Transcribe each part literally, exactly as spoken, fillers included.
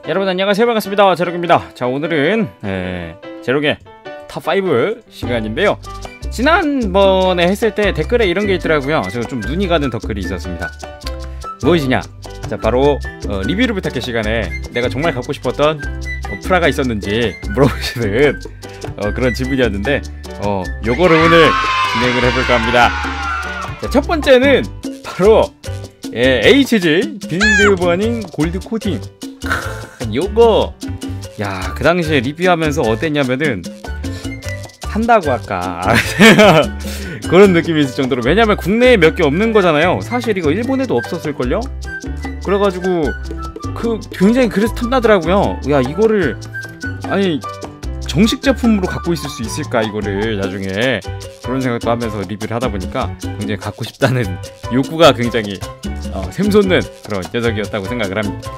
여러분 안녕하세요, 반갑습니다. 제록입니다. 자, 오늘은 에, 제록의 탑 오 시간인데요. 지난번에 했을 때 댓글에 이런 게 있더라고요. 제가 좀 눈이 가는 댓글이 있었습니다. 무엇이냐? 자, 바로 어, 리뷰를 부탁해 시간에 내가 정말 갖고 싶었던 어, 프라가 있었는지 물어보시는 어, 그런 질문이었는데 어, 요거를 오늘 진행을 해볼까 합니다. 자, 첫 번째는 바로 예, 에이치지 빌드 버닝 골드 코팅. 요거 야, 그 당시에 리뷰하면서 어땠냐면은 산다고 할까 그런 느낌이 있을 정도로, 왜냐면 국내에 몇 개 없는 거잖아요. 사실 이거 일본에도 없었을걸요? 그래가지고 그 굉장히 그래서 탐나더라고요. 야, 이거를 아니 정식 제품으로 갖고 있을 수 있을까, 이거를 나중에. 그런 생각도 하면서 리뷰를 하다 보니까 굉장히 갖고 싶다는 욕구가 굉장히 어, 샘솟는 그런 녀석이었다고 생각을 합니다.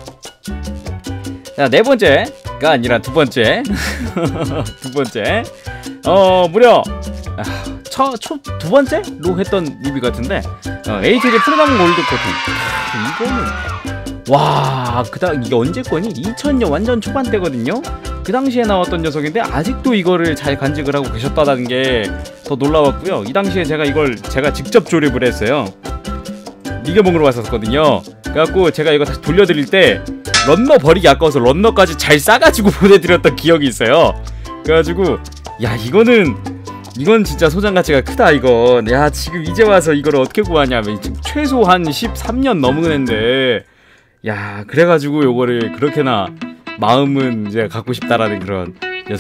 자, 네 번째가 아니라 두 번째 두 번째 어 무려 아, 첫, 첫, 두 번째로 했던 리뷰 같은데 어, 에이치지 프리덤 골드 코팅. 이거는 와, 그다음 이게 언제 거니? 이천 년 완전 초반대거든요. 그 당시에 나왔던 녀석인데 아직도 이거를 잘 간직을 하고 계셨다는 게 더 놀라웠고요. 이 당시에 제가 이걸 제가 직접 조립을 했어요. 리겨봉으로 왔었거든요. 그래갖고 제가 이거 다시 돌려드릴 때 런너 버리기 아까워서 런너까지 잘 싸가지고 보내드렸던 기억이 있어요. 그래가지고 야, 이거는 이건 진짜 소장 가치가 크다 이거. 야, 지금 이제 와서 이걸 어떻게 구하냐. 지금 최소 한 십삼 년 넘었는데, 야, 그래가지고 요거를 그렇게나 마음은 이제 갖고 싶다라는 그런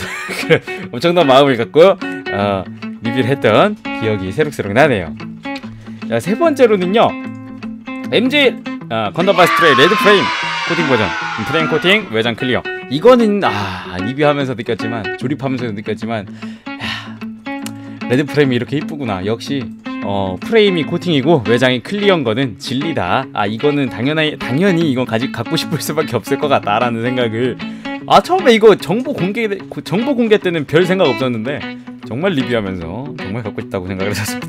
엄청난 마음을 갖고 어, 리뷰를 했던 기억이 새록새록 나네요. 자, 세 번째로는요, 엠지 어, 건담바스트레이 레드 프레임 코팅 버전, 프레임 코팅 외장 클리어. 이거는 아, 리뷰하면서 느꼈지만, 조립하면서 느꼈지만, 야, 레드 프레임이 이렇게 이쁘구나. 역시 어, 프레임이 코팅이고 외장이 클리어인 거는 진리다. 아, 이거는 당연히 당연히 이건 가지 갖고 싶을 수밖에 없을 것 같다라는 생각을, 아, 처음에 이거 정보 공개 정보 공개 때는 별 생각 없었는데 정말 리뷰하면서 정말 갖고 싶다고 생각을 했었습니다.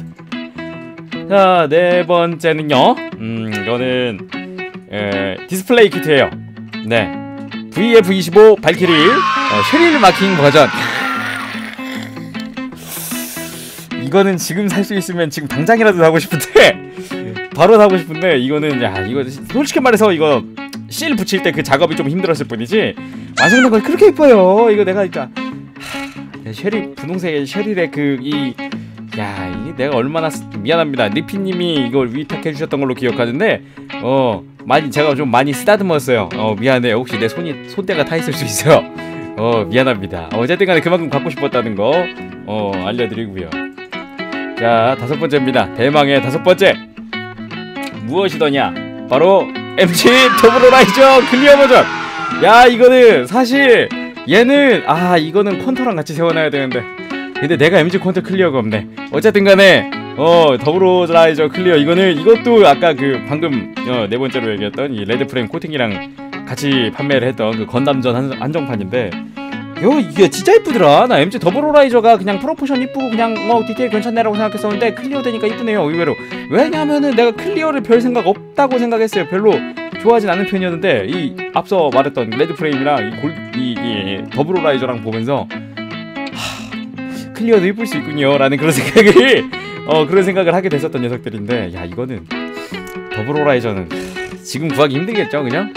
자, 네 번째는요, 음, 이거는 에, 디스플레이 키트예요. 네, 브이에프 이십오 발키리 어, 쉐릴 마킹 버전. 이거는 지금 살 수 있으면 지금 당장이라도 사고 싶은데 바로 사고 싶은데, 이거는 야, 이거 솔직히 말해서 이거 실 붙일 때 그 작업이 좀 힘들었을 뿐이지 완성된 건 그렇게 예뻐요. 이거 내가 그러니까 하, 쉐릴 분홍색의 쉐릴의 그 이 야, 이게 내가 얼마나 쓰, 미안합니다. 리피님이 이걸 위탁해 주셨던 걸로 기억하는데 어 많이 제가 좀 많이 쓰다듬었어요. 어 미안해요. 혹시 내 손이 손때가 타 있을 수 있어요. 어 미안합니다. 어쨌든간에 그만큼 갖고 싶었다는 거 어 알려드리고요. 자, 다섯 번째입니다. 대망의 다섯 번째 무엇이더냐? 바로 엠지 더블호라이저 클리어 버전. 야, 이거는 사실 얘는 아 이거는 콘터랑 같이 세워놔야 되는데, 근데 내가 엠지 콘터 클리어가 없네. 어쨌든 간에 어 더블호라이저 클리어, 이거는 이것도 아까 그 방금 어, 네 번째로 얘기했던 이 레드 프레임 코팅이랑 같이 판매를 했던 그 건담전 한, 한정판인데, 요 이게 진짜 이쁘더라. 나 엠지 더블호라이저가 그냥 프로포션 이쁘고 그냥 뭐 디테일 괜찮네라고 생각했었는데 클리어 되니까 이쁘네요, 의외로. 왜냐면은 내가 클리어를 별 생각 없다고 생각했어요. 별로 좋아하진 않은 편이었는데 이 앞서 말했던 레드 프레임이랑 이, 골, 이, 이 더블호라이저랑 보면서 하, 클리어도 이쁠 수 있군요 라는 그런 생각을 어 그런 생각을 하게 됐었던 녀석들인데, 야, 이거는 더블호라이저는 지금 구하기 힘들겠죠, 그냥?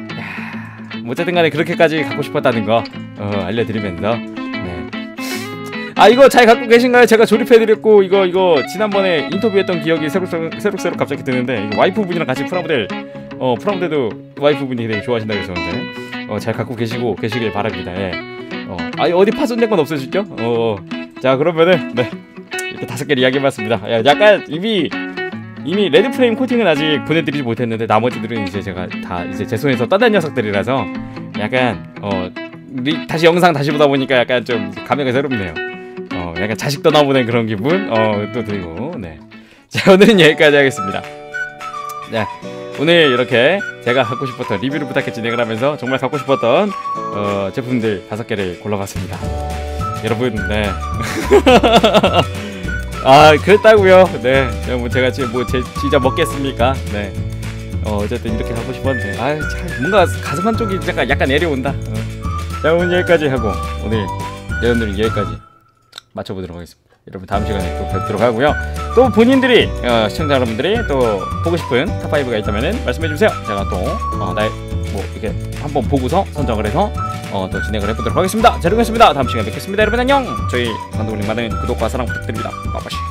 어쨌든 간에 그렇게까지 갖고 싶었다는 거 어, 알려드리면서, 네. 아, 이거 잘 갖고 계신가요? 제가 조립해드렸고 이거 이거 지난번에 인터뷰했던 기억이 새록새록, 새록새록 갑자기 드는데, 이거 와이프분이랑 같이 프라모델 어 프라모델도 와이프분이 되게 좋아하신다고 했었는데 어, 잘 갖고 계시고 계시길 바랍니다. 예. 어, 아, 어디 파손된 건 없으시죠? 어, 자, 그러면은 네, 이렇게 다섯 개를 이야기해봤습니다. 야, 약간 이미 이미 레드 프레임 코팅은 아직 보내드리지 못했는데 나머지들은 이제 제가 다 이제 제 손에서 떠난 녀석들이라서 약간 어 리, 다시 영상 다시 보다 보니까 약간 좀 감회가 새롭네요. 어 약간 자식 떠나보낸 그런 기분 어 또 들고. 네, 자, 오늘은 여기까지 하겠습니다. 네, 오늘 이렇게 제가 갖고 싶었던 리뷰를 부탁해 진행을 하면서 정말 갖고 싶었던 어 제품들 다섯 개를 골라봤습니다. 여러분, 네. 아, 그랬다고요. 네, 뭐 제가 지금 뭐 제, 진짜 먹겠습니까? 네, 어, 어쨌든 이렇게 하고 싶었는데 아참 뭔가 가슴 한쪽이 약간 약간 내려온다. 어. 자 오늘 여기까지 하고 오늘 여러분들은 여기까지 맞춰보도록 하겠습니다. 여러분 다음 시간에 또 뵙도록 하고요. 또 본인들이 어, 시청자 여러분들이 또 보고 싶은 탑파이브가 있다면은 말씀해주세요. 제가 또 어, 나의 뭐 이렇게 한번 보고서 선정을 해서 어, 또 진행을 해보도록 하겠습니다. 자, 여러분이었습니다. 다음 시간에 뵙겠습니다. 여러분 안녕. 저희 감독님 많은 구독과 사랑 부탁드립니다. 빠빠시.